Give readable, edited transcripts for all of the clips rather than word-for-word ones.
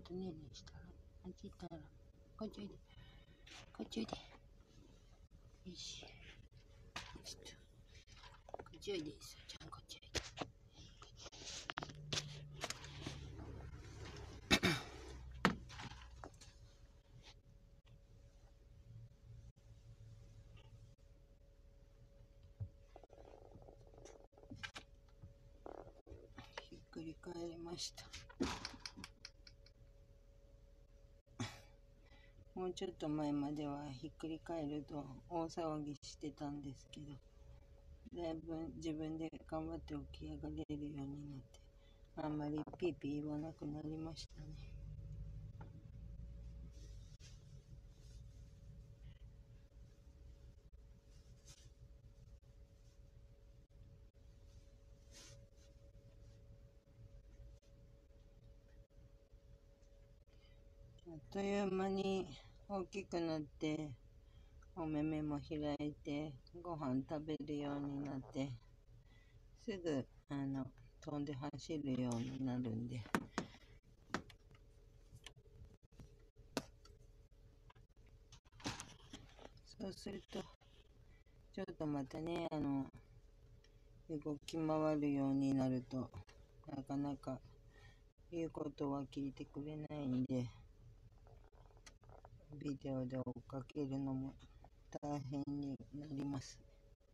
とねえねえしたら、あっち行ったら、こっちおいで、こっちおいで。よし。ちょっと、こっちおいで、さちゃん、こっちおいで。ひっくり返りました。もうちょっと前まではひっくり返ると大騒ぎしてたんですけど、だいぶ自分で頑張って起き上がれるようになって、あんまりピーピー言わなくなりましたね。あっという間に大きくなって、お目目も開いて、ご飯食べるようになって、すぐ、飛んで走るようになるんで。そうすると、ちょっとまたね、動き回るようになると、なかなか言うことは聞いてくれないんで、ビデオで追っかけるのも大変になります。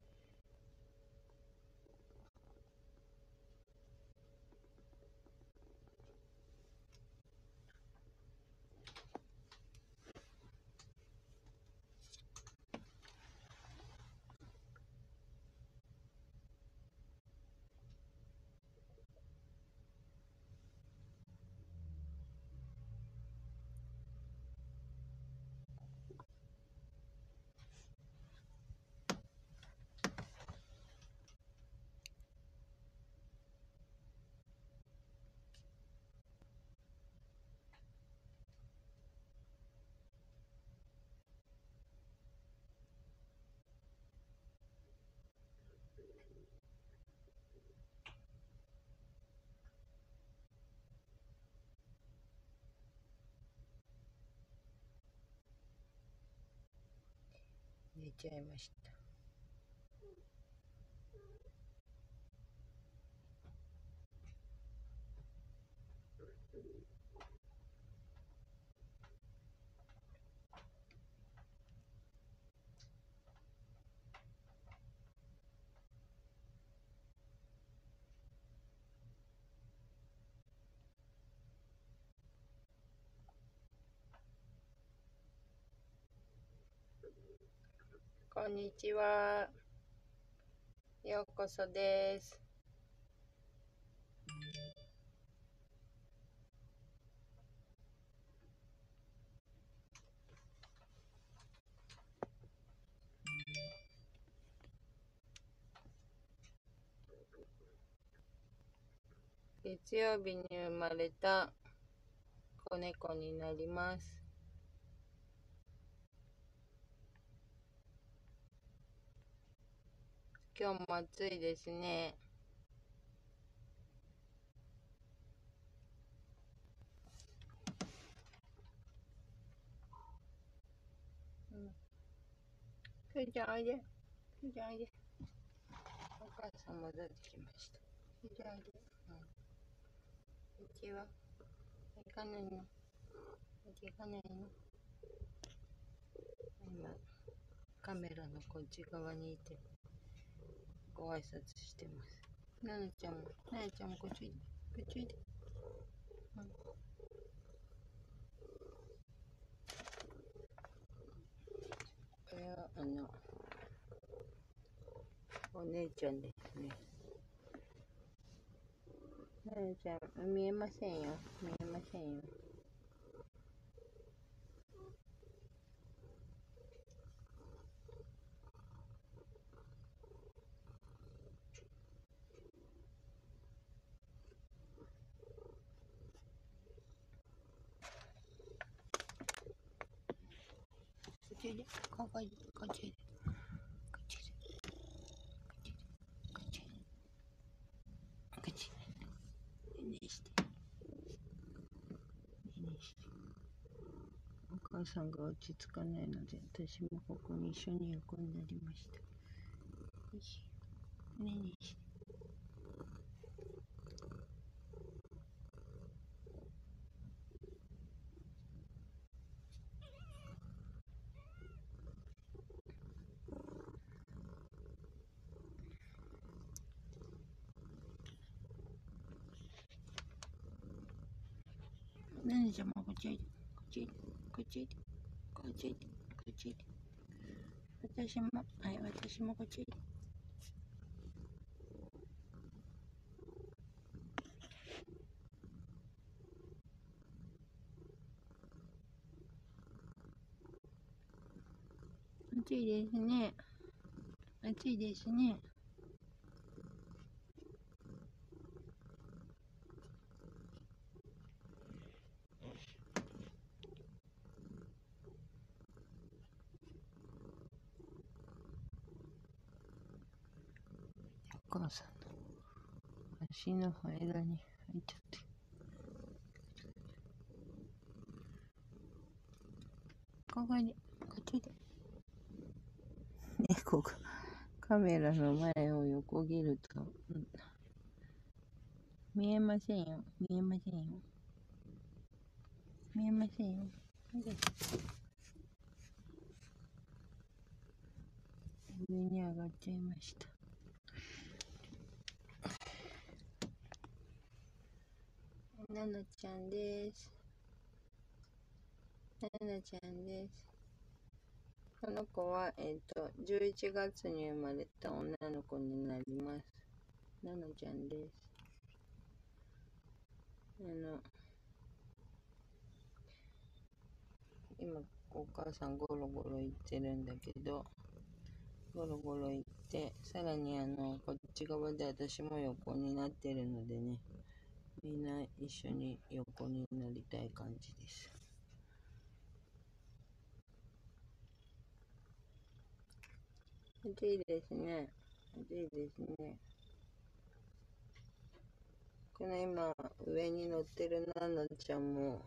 寝ちゃいました。こんにちは。ようこそです。月曜日に生まれた子猫になります。今日も暑いですね。くーちゃんおいで。くーちゃんおいで。お母さん戻ってきました。くーちゃんおいで。こっちは行かないの。こっち行かないの。今、カメラのこっち側にいて、ご挨拶してます。ななちゃんも、ななちゃんもこっちおいで。こっちおいで。これは、お姉ちゃんですね。ななちゃん、見えませんよ。見えませんよ。こっちおいで。こっちおいで。こっちおいで。こっちおいで。こっちおいで。こっち。ねえして。ねえし母さんが落ち着かないので、私もここに一緒に横になりました。よし。ねえねえ。ねねちゃんもこっちおいで。こっちおいで。こっちおいで。こっちおいで。こっちおいで。私も、はい、私もこっちおいで。暑いですね。暑いですね。お母さんの足の間に入っちゃって。ここに、こっちで。猫がカメラの前を横切ると、見えませんよ。見えませんよ。見えませんよ。上に上がっちゃいました。ななちゃんです。ななちゃんです。この子は、11月に生まれた女の子になります。ななちゃんです。今、お母さんゴロゴロ言ってるんだけど、ゴロゴロ言って、さらにこっち側で私も横になってるのでね、みんな一緒に横になりたい感じです。暑いですね。暑いですね。この今、上に乗ってるナナちゃんも、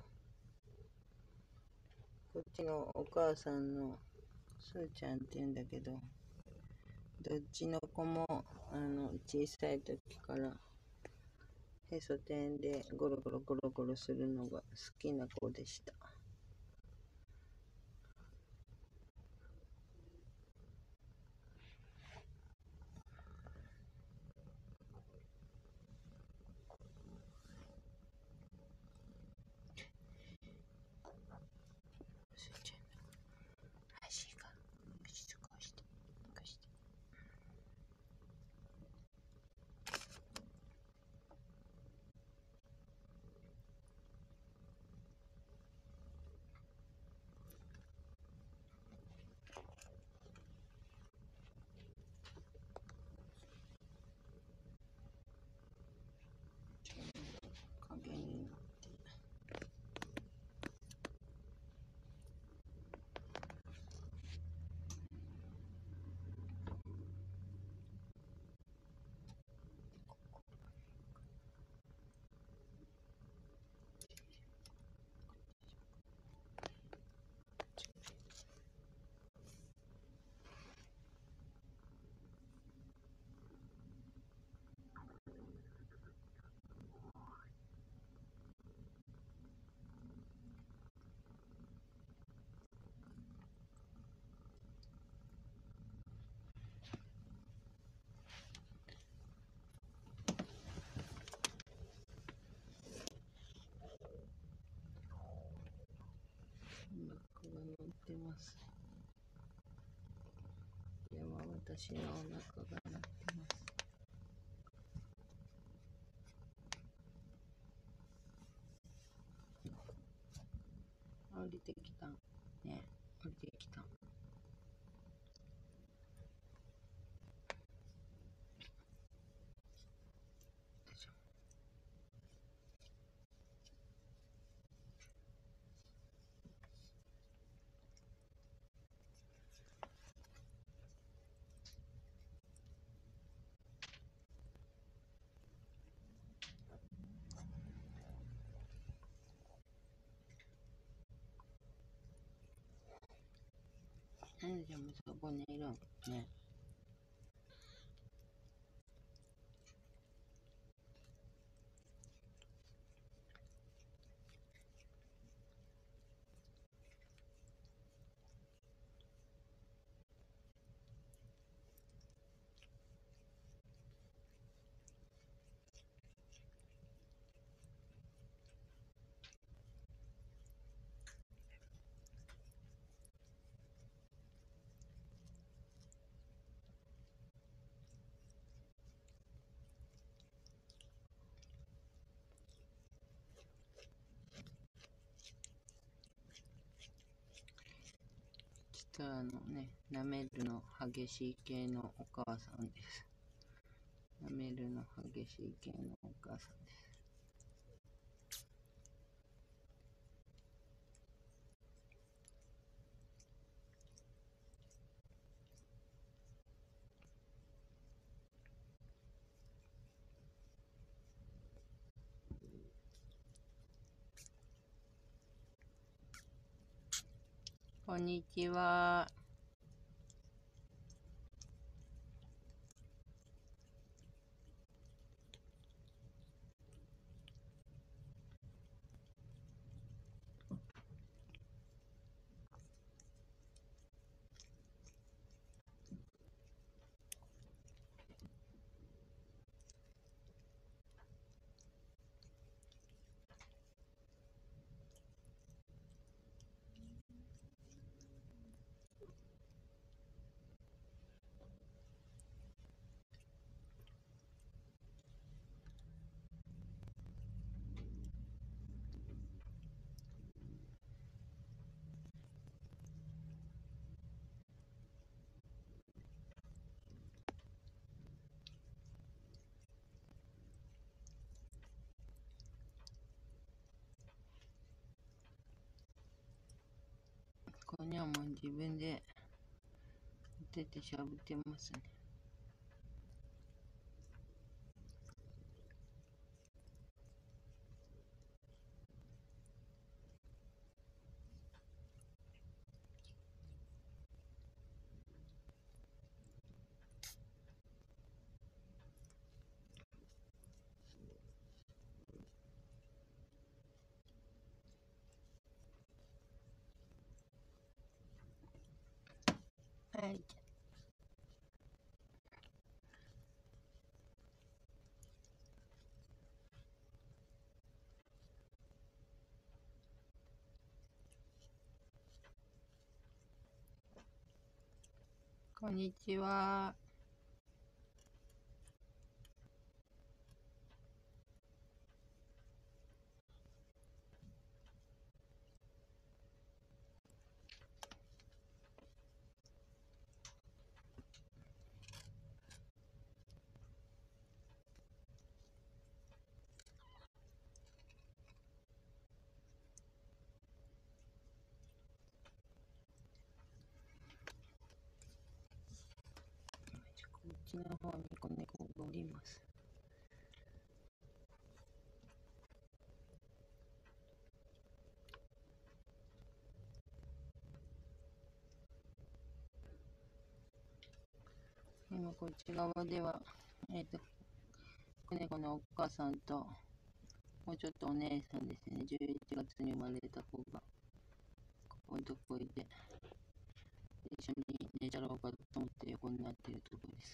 こっちのお母さんのスーちゃんって言うんだけど、どっちの子も、小さい時からへそ天でゴロゴロゴロゴロするのが好きな子でした。スーちゃんの足が少し少し影になって、今子が乗ってます。では私のお腹が鳴ってます。降りてきた。ね、降りてきた。 んじゃもそこにいるんね。ちょっとね、舐めるの激しい系のお母さんです。舐めるの激しい系のお母さんです。こんにちは。こにゃも自分で出てしゃぶってますね。はい。こんにちは。こっちの方に子猫がおります。今こっち側では、子猫のお母さんと、もうちょっとお姉さんですね、11月に生まれた子が、ここのとこいて、一緒に寝ちゃろうかと思って横になっているところです。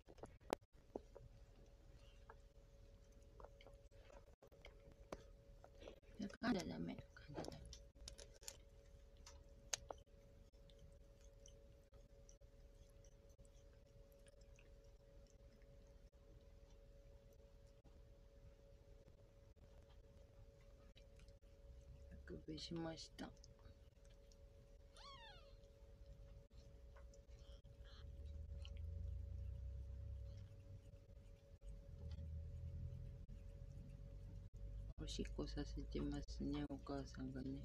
噛んだらダメ。噛んだらダメ。あくびしました。おしっこさせてますね、お母さんがね。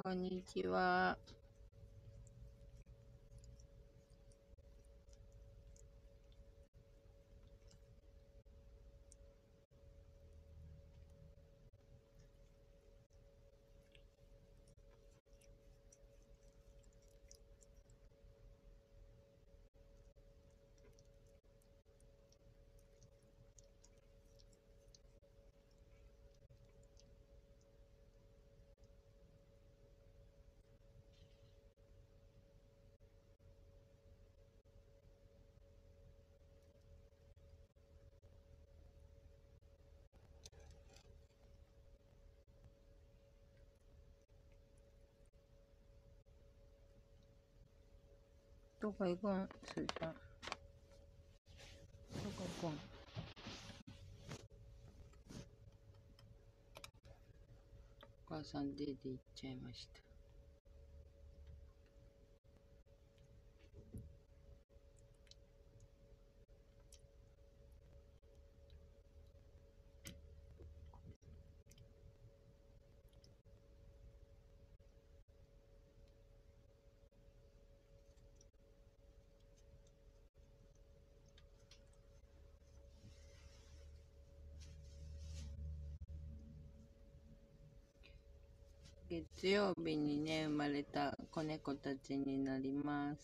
こんにちは。どこ行くんすーちゃん。どこ行くん。お母さん出て行っちゃいました。月曜日にね、生まれた子猫たちになります。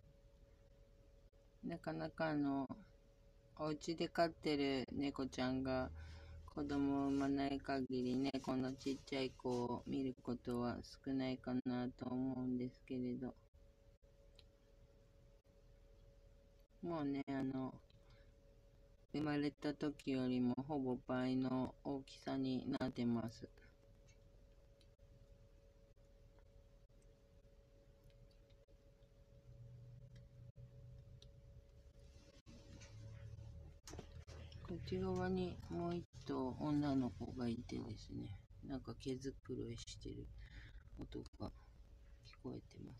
なかなかお家で飼ってる猫ちゃんが子供を産まない限りね、このちっちゃい子を見ることは少ないかなと思うんですけれど、もうね、生まれた時よりもほぼ倍の大きさになってます。こっち側にもう一頭女の子がいてですね、なんか毛づくろいしてる音が聞こえてます。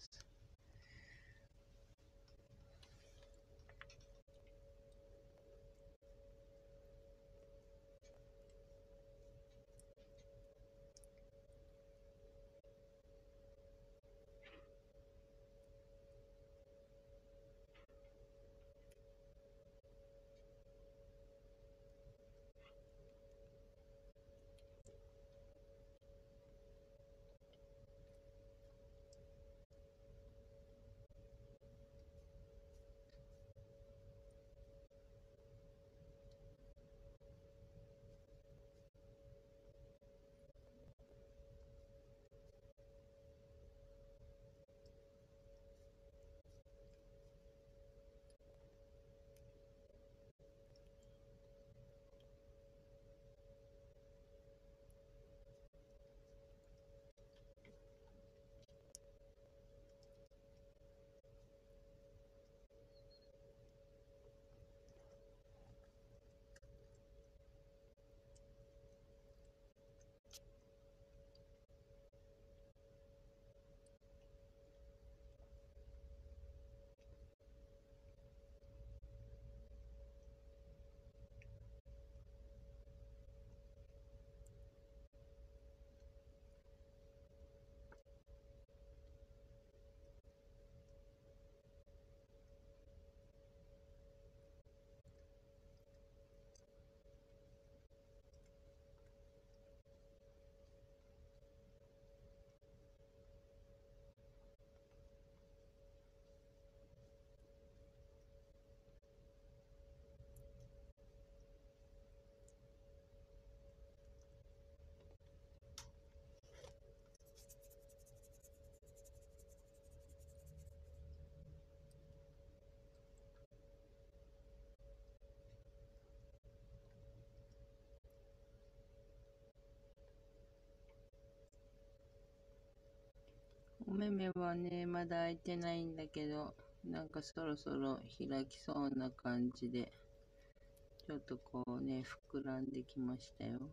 お目目はね、まだ開いてないんだけど、なんかそろそろ開きそうな感じで、ちょっとこうね、膨らんできましたよ。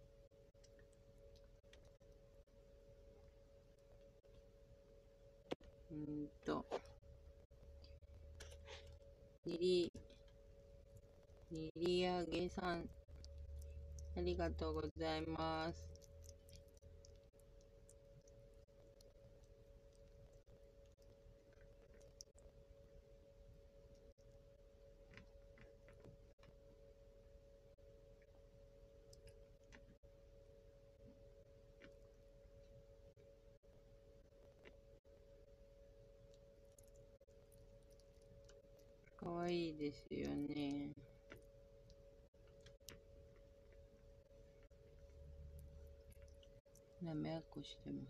うーんと、にりあげさん、ありがとうございます。 かわいいですよね。なめやっこしてます。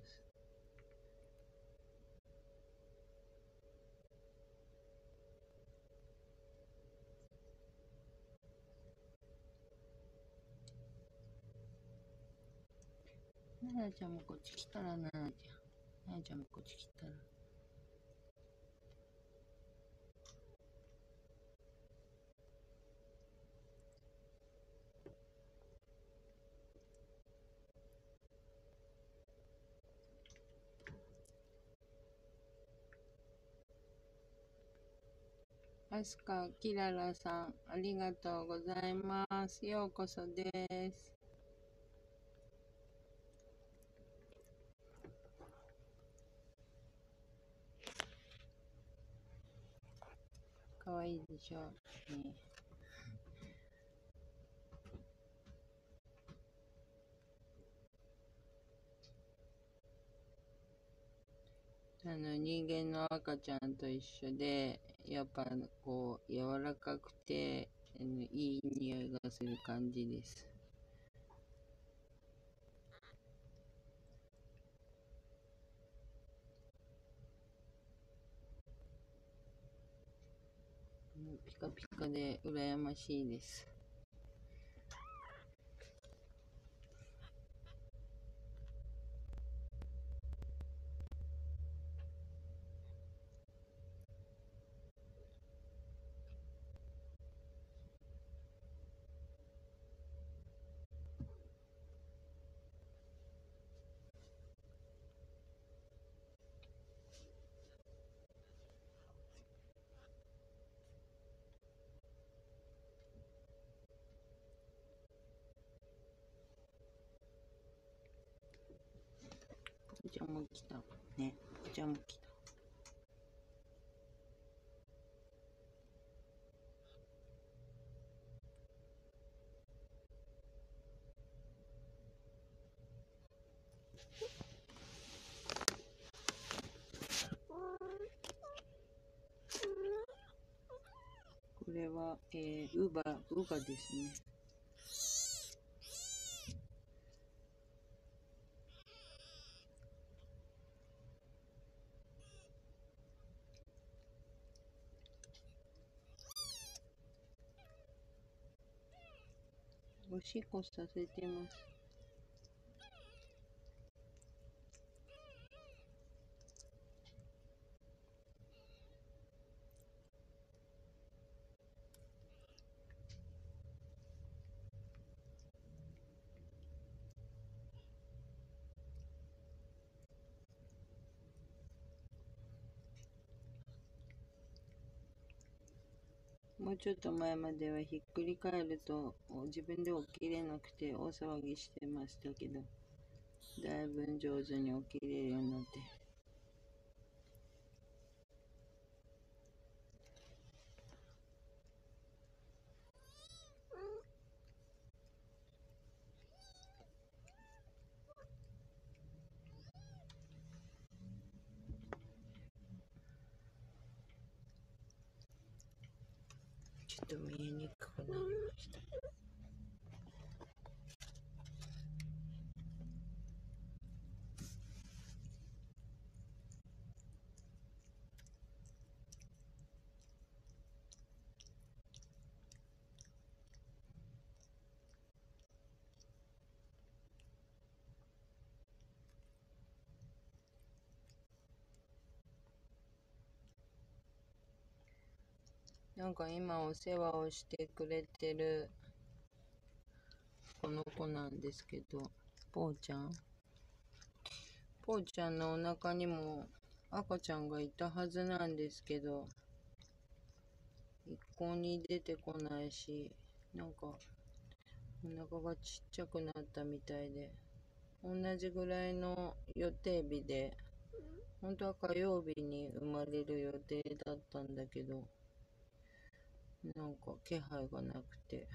ななちゃんもこっち来たら、ななちゃん。ななちゃんもこっち来たら。アスカ、キララさん、ありがとうございます。ようこそです。かわいいでしょう。ね、人間の赤ちゃんと一緒で、やっぱこう、柔らかくて、いい匂いがする感じです。ピカピカで羨ましいです。お茶も来た。ね、お茶も来た。これは、ウバですね。おしっこさせてます。もうちょっと前まではひっくり返ると自分で起きれなくて大騒ぎしてましたけど、だいぶ上手に起きれるようになって。ちょっと見えにくくなりました。なんか今お世話をしてくれてるこの子なんですけど、ぽーちゃん。ぽーちゃんのお腹にも赤ちゃんがいたはずなんですけど、一向に出てこないし、なんかお腹がちっちゃくなったみたいで、同じぐらいの予定日で、本当は火曜日に生まれる予定だったんだけど、なんか気配がなくて、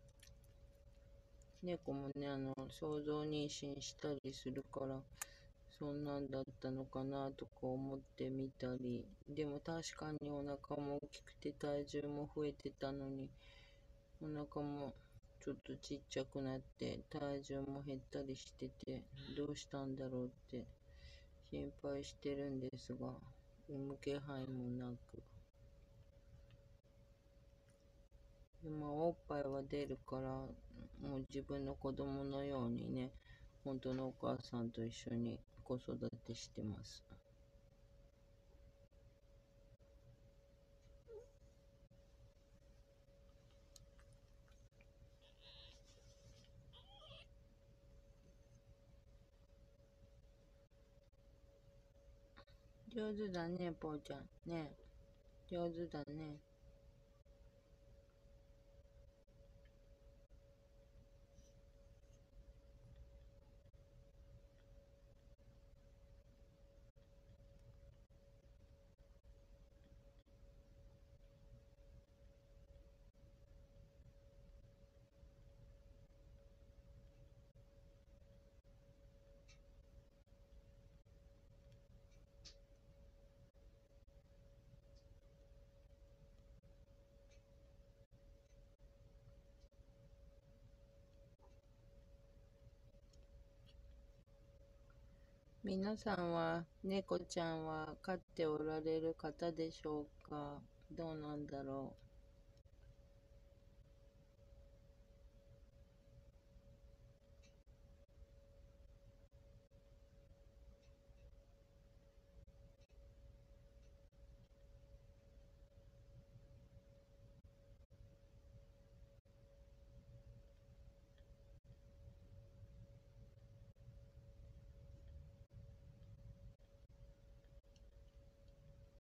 猫もね、想像妊娠したりするから、 そんなんだったのかなとか思ってみたり、でも確かにお腹も大きくて体重も増えてたのに、お腹もちょっとちっちゃくなって体重も減ったりしてて、どうしたんだろうって心配してるんですが、産む気配もなく。でもおっぱいは出るから、もう自分の子供のようにね、本当のお母さんと一緒に子育てしてます。上手だね、ぽーちゃん。ね。上手だね。皆さんは、猫ちゃんは飼っておられる方でしょうか？どうなんだろ